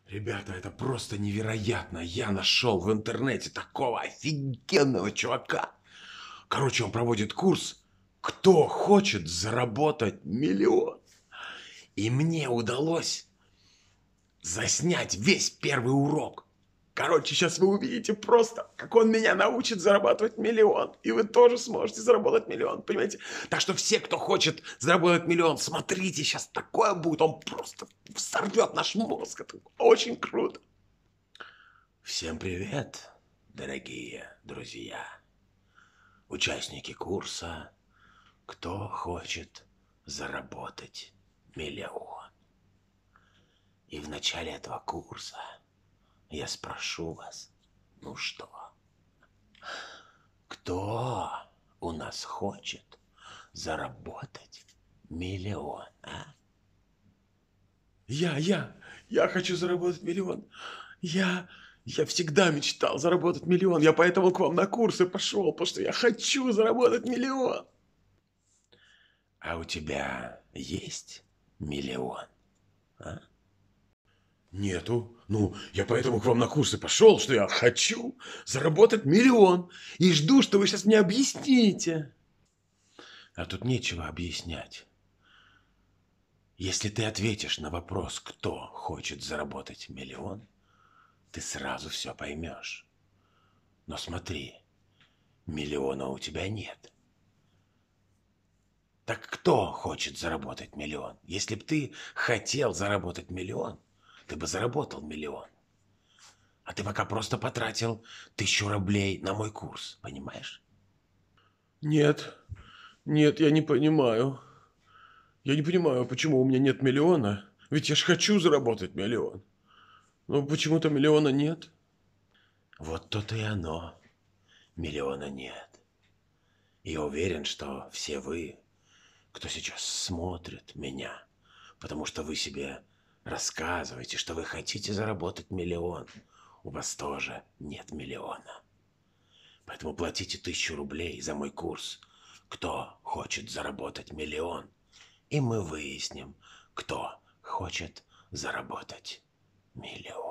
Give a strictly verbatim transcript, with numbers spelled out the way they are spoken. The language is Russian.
Ребята, это просто невероятно. Я нашел в интернете такого офигенного чувака. Короче, он проводит курс «Кто хочет заработать миллион?». И мне удалось заснять весь первый урок. Короче, сейчас вы увидите просто, как он меня научит зарабатывать миллион. И вы тоже сможете заработать миллион, понимаете? Так что все, кто хочет заработать миллион, смотрите, сейчас такое будет. Он просто взорвет наш мозг. Это очень круто. Всем привет, дорогие друзья. Участники курса «Кто хочет заработать миллион?». И в начале этого курса я спрошу вас, ну что, кто у нас хочет заработать миллион, а? Я, я, я хочу заработать миллион. Я, я всегда мечтал заработать миллион. Я поэтому к вам на курсы пошел, потому что я хочу заработать миллион. А у тебя есть миллион, а? Нету. Ну, я поэтому к вам на курсы пошел, что я хочу заработать миллион. И жду, что вы сейчас мне объясните. А тут нечего объяснять. Если ты ответишь на вопрос, кто хочет заработать миллион, ты сразу все поймешь. Но смотри, миллиона у тебя нет. Так кто хочет заработать миллион? Если бы ты хотел заработать миллион, ты бы заработал миллион. А ты пока просто потратил тысячу рублей на мой курс, понимаешь? Нет, нет, я не понимаю. Я не понимаю, почему у меня нет миллиона. Ведь я ж хочу заработать миллион. Но почему-то миллиона нет. Вот то-то и оно. Миллиона нет. И я уверен, что все вы, кто сейчас смотрит меня, потому что вы себе рассказываете, что вы хотите заработать миллион, у вас тоже нет миллиона. Поэтому платите тысячу рублей за мой курс «Кто хочет заработать миллион?». И мы выясним, кто хочет заработать миллион.